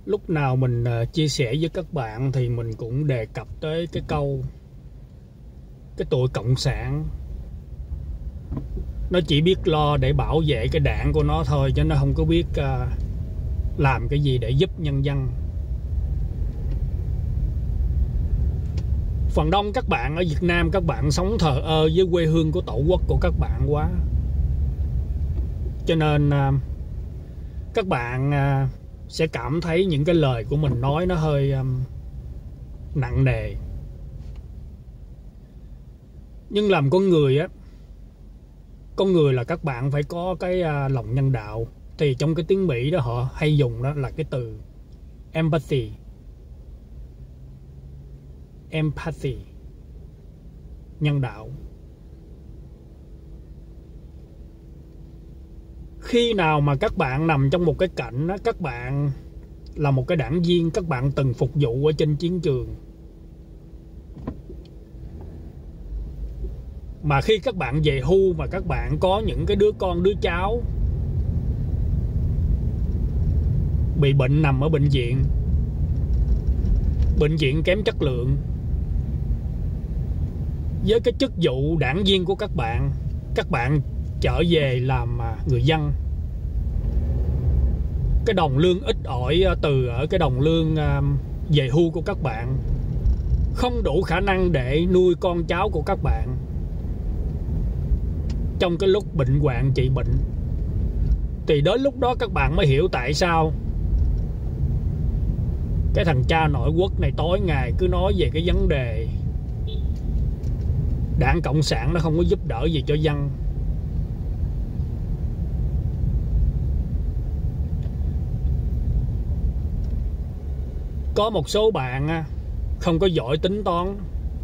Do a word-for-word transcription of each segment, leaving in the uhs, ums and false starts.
Lúc nào mình chia sẻ với các bạn thì mình cũng đề cập tới cái câu cái tụi cộng sản nó chỉ biết lo để bảo vệ cái đảng của nó thôi, chứ nó không có biết làm cái gì để giúp nhân dân. Phần đông các bạn ở Việt Nam, các bạn sống thờ ơ với quê hương của tổ quốc của các bạn quá, cho nên các bạn sẽ cảm thấy những cái lời của mình nói nó hơi nặng nề. Nhưng làm con người á, con người là các bạn phải có cái lòng nhân đạo. Thì trong cái tiếng Mỹ đó họ hay dùng đó là cái từ empathy. Empathy, nhân đạo. Khi nào mà các bạn nằm trong một cái cảnh đó, các bạn là một cái đảng viên, các bạn từng phục vụ ở trên chiến trường, mà khi các bạn về hưu mà các bạn có những cái đứa con đứa cháu bị bệnh nằm ở bệnh viện, bệnh viện kém chất lượng, với cái chức vụ đảng viên của các bạn, các bạn trở về làm người dân, cái đồng lương ít ỏi từ ở cái đồng lương về hưu của các bạn không đủ khả năng để nuôi con cháu của các bạn trong cái lúc bệnh hoạn trị bệnh. Thì đến lúc đó các bạn mới hiểu tại sao cái thằng cha nội quốc này tối ngày cứ nói về cái vấn đề Đảng Cộng sản nó không có giúp đỡ gì cho dân. Có một số bạn không có giỏi tính toán,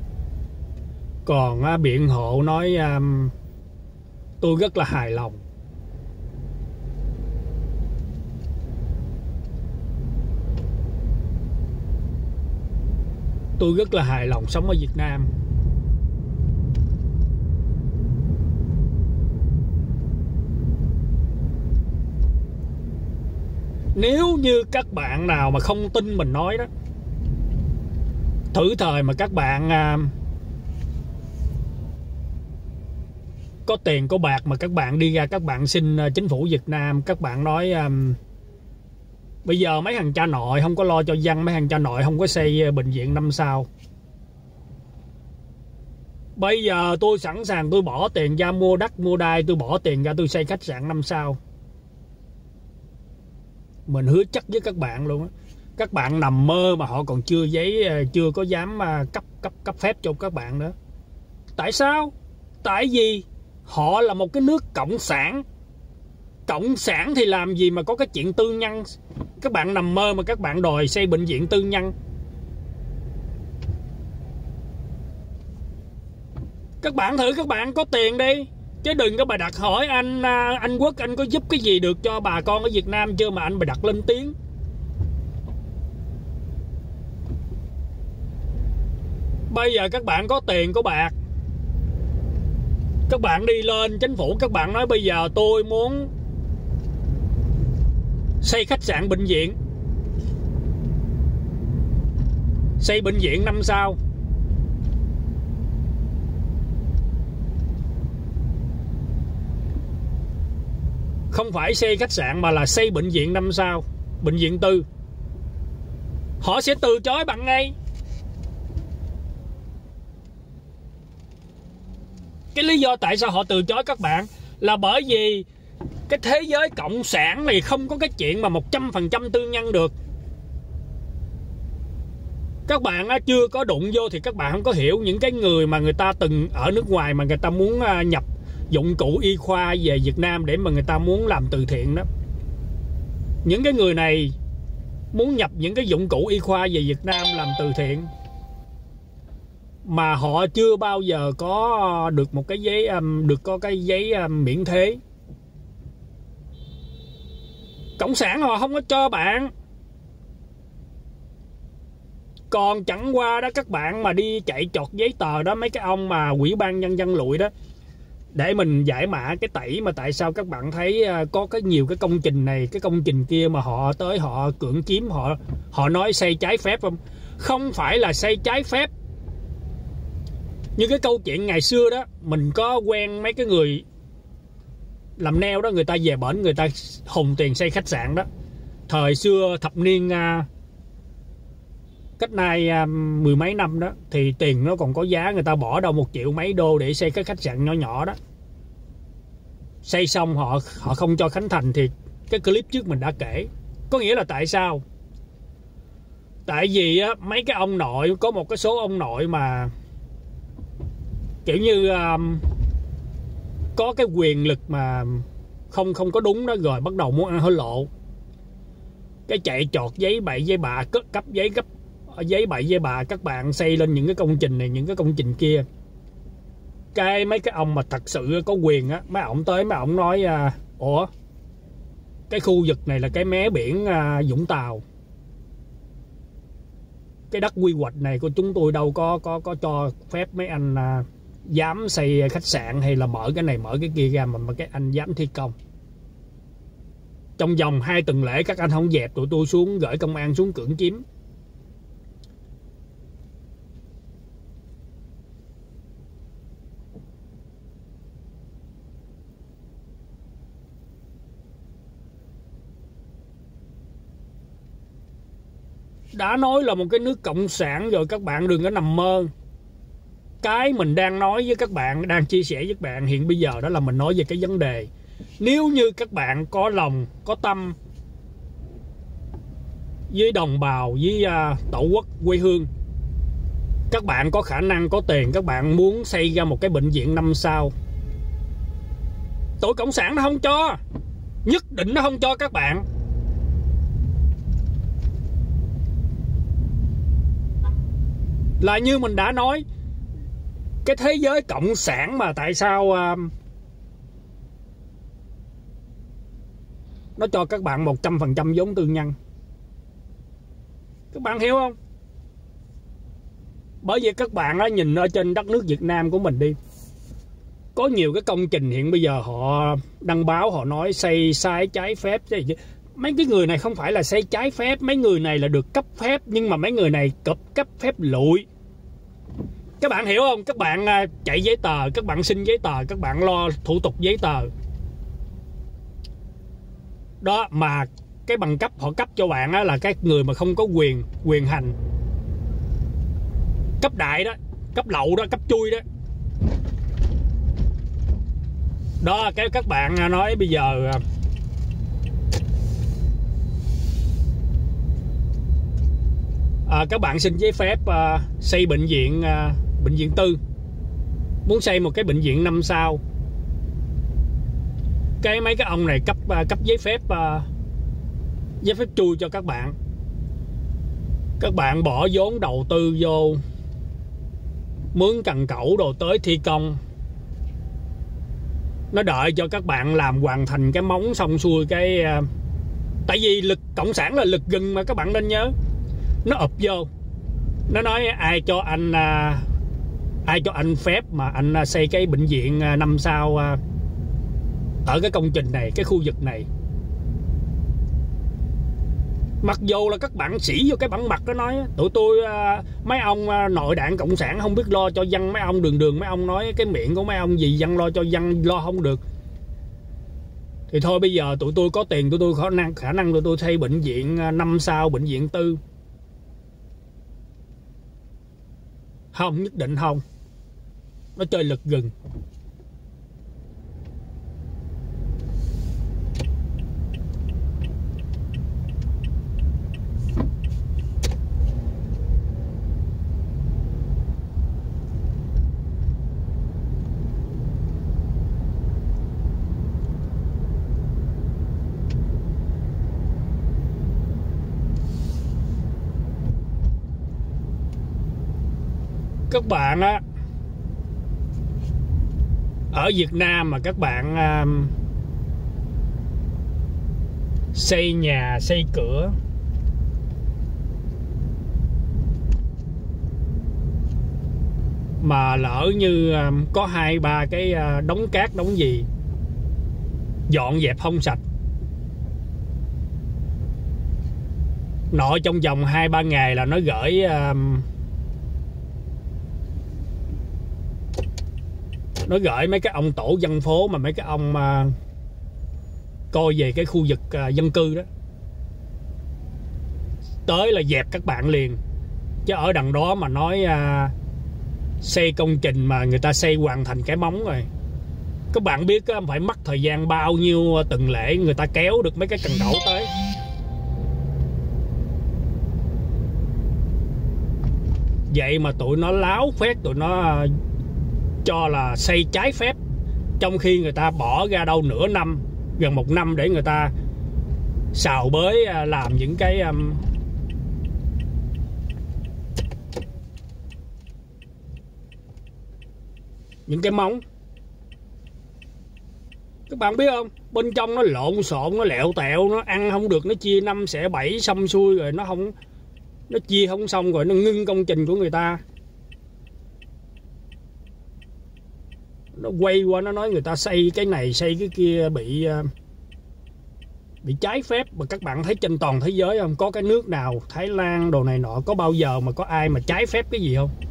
còn biện hộ nói tôi rất là hài lòng. Tôi rất là hài lòng sống ở Việt Nam. Nếu như các bạn nào mà không tin mình nói đó, thử thời mà các bạn à, có tiền có bạc mà các bạn đi ra các bạn xin chính phủ Việt Nam, các bạn nói à, bây giờ mấy thằng cha nội không có lo cho dân, mấy thằng cha nội không có xây bệnh viện năm sao, bây giờ tôi sẵn sàng tôi bỏ tiền ra mua đất mua đai, tôi bỏ tiền ra tôi xây khách sạn năm sao. Mình hứa chắc với các bạn luôn á, các bạn nằm mơ mà họ còn chưa giấy, chưa có dám cấp cấp cấp phép cho các bạn nữa. Tại sao? Tại vì họ là một cái nước cộng sản. Cộng sản thì làm gì mà có cái chuyện tư nhân. Các bạn nằm mơ mà các bạn đòi xây bệnh viện tư nhân. Các bạn thử các bạn có tiền đi, chứ đừng có bà đặt hỏi anh anh Quốc anh có giúp cái gì được cho bà con ở Việt Nam chưa mà anh bà đặt lên tiếng. Bây giờ các bạn có tiền có bạc, các bạn đi lên chính phủ các bạn nói bây giờ tôi muốn xây khách sạn bệnh viện, xây bệnh viện năm sao. Không phải xây khách sạn mà là xây bệnh viện năm sao, bệnh viện tư. Họ sẽ từ chối bạn ngay. Cái lý do tại sao họ từ chối các bạn là bởi vì cái thế giới cộng sản này không có cái chuyện mà một trăm phần trăm tư nhân được. Các bạn chưa có đụng vô thì các bạn không có hiểu những cái người mà người ta từng ở nước ngoài mà người ta muốn nhập dụng cụ y khoa về Việt Nam để mà người ta muốn làm từ thiện đó. Những cái người này muốn nhập những cái dụng cụ y khoa về Việt Nam làm từ thiện mà họ chưa bao giờ có được một cái giấy, được có cái giấy miễn thuế. Cộng sản họ không có cho bạn. Còn chẳng qua đó các bạn mà đi chạy chọt giấy tờ đó, mấy cái ông mà Ủy ban Nhân dân lụi đó, để mình giải mã cái tẩy mà tại sao các bạn thấy có cái nhiều cái công trình này, cái công trình kia mà họ tới họ cưỡng chiếm, họ họ nói xây trái phép không? Không phải là xây trái phép. Như cái câu chuyện ngày xưa đó, mình có quen mấy cái người làm nail đó, người ta về bển người ta hùng tiền xây khách sạn đó. Thời xưa thập niên cách nay mười mấy năm đó thì tiền nó còn có giá, người ta bỏ đâu một triệu mấy đô để xây cái khách sạn nhỏ nhỏ đó. Xây xong họ họ không cho khánh thành thì cái clip trước mình đã kể. Có nghĩa là tại sao? Tại vì á, mấy cái ông nội, có một cái số ông nội mà kiểu như um, có cái quyền lực mà không không có đúng đó, rồi bắt đầu muốn ăn hối lộ, cái chạy trọt giấy bậy giấy bạ, cấp giấy cấp giấy bậy giấy bạ, các bạn xây lên những cái công trình này, những cái công trình kia. Cái mấy cái ông mà thật sự có quyền á, mấy ông tới mấy ông nói à, ủa cái khu vực này là cái mé biển à, Vũng Tàu, cái đất quy hoạch này của chúng tôi đâu có có có cho phép mấy anh à, dám xây khách sạn hay là mở cái này mở cái kia ra, mà, mà cái anh dám thi công. Trong vòng hai tuần lễ các anh không dẹp tụi tôi xuống, gửi công an xuống cưỡng chiếm. Đã nói là một cái nước cộng sản rồi, các bạn đừng có nằm mơ. Cái mình đang nói với các bạn, đang chia sẻ với các bạn hiện bây giờ đó là mình nói về cái vấn đề. Nếu như các bạn có lòng, có tâm với đồng bào, với uh, tổ quốc, quê hương, các bạn có khả năng, có tiền, các bạn muốn xây ra một cái bệnh viện năm sao, tụi cộng sản nó không cho. Nhất định nó không cho các bạn. Là như mình đã nói, cái thế giới cộng sản mà tại sao uh, nó cho các bạn một trăm phần trăm vốn tư nhân? Các bạn hiểu không? Bởi vì các bạn á, nhìn ở trên đất nước Việt Nam của mình đi, có nhiều cái công trình hiện bây giờ họ đăng báo, họ nói xây sai trái phép. Mấy cái người này không phải là xây trái phép, mấy người này là được cấp phép, nhưng mà mấy người này cấp cấp phép lụi. Các bạn hiểu không? Các bạn chạy giấy tờ, các bạn xin giấy tờ, các bạn lo thủ tục giấy tờ đó, mà cái bằng cấp họ cấp cho bạn á, là cái người mà không có quyền quyền hành, cấp đại đó, cấp lậu đó, cấp chui đó. Đó, cái các bạn nói bây giờ à, các bạn xin giấy phép à, xây bệnh viện à, bệnh viện tư, muốn xây một cái bệnh viện năm sao, cái mấy cái ông này cấp à, cấp giấy phép à, giấy phép chui cho các bạn. Các bạn bỏ vốn đầu tư vô, mướn cần cẩu đồ tới thi công, nó đợi cho các bạn làm hoàn thành cái móng xong xuôi cái à, tại vì lực cộng sản là lực gừng mà, các bạn nên nhớ. Nó ụp vô, nó nói ai cho anh à, ai cho anh phép mà anh à, xây cái bệnh viện à, năm sao à, ở cái công trình này, cái khu vực này. Mặc dù là các bạn sĩ vô cái bản mặt đó nói tụi tôi à, mấy ông à, nội đảng cộng sản không biết lo cho dân, mấy ông đường đường mấy ông nói cái miệng của mấy ông gì dân lo cho dân lo không được. Thì thôi bây giờ tụi tôi có tiền, tụi tôi khả năng khả năng tụi tôi xây bệnh viện năm sao, bệnh viện tư. Không, nhất định không. Nó chơi lực gừng. Các bạn á, ở Việt Nam mà các bạn uh, xây nhà, xây cửa, mà lỡ như có hai ba cái đống cát đống gì dọn dẹp không sạch, nội trong vòng hai ba ngày là nó gửi nó gửi mấy cái ông tổ dân phố, mà mấy cái ông coi về cái khu vực dân cư đó tới là dẹp các bạn liền. Chứ ở đằng đó mà nói à, xây công trình mà người ta xây hoàn thành cái móng rồi, các bạn biết á, phải mất thời gian bao nhiêu tuần lễ người ta kéo được mấy cái cần đổ tới. Vậy mà tụi nó láo phét, tụi nó cho là xây trái phép, trong khi người ta bỏ ra đâu nửa năm, gần một năm để người ta xào bới làm những cái um, những cái móng. Các bạn biết không, bên trong nó lộn xộn, nó lẹo tẹo, nó ăn không được, nó chia năm xẻ bảy xong xuôi rồi nó không, nó chia không xong rồi nó ngưng công trình của người ta. Nó quay qua nó nói người ta xây cái này xây cái kia bị bị trái phép. Mà các bạn thấy trên toàn thế giới không, có cái nước nào, Thái Lan đồ này nọ, có bao giờ mà có ai mà trái phép cái gì không?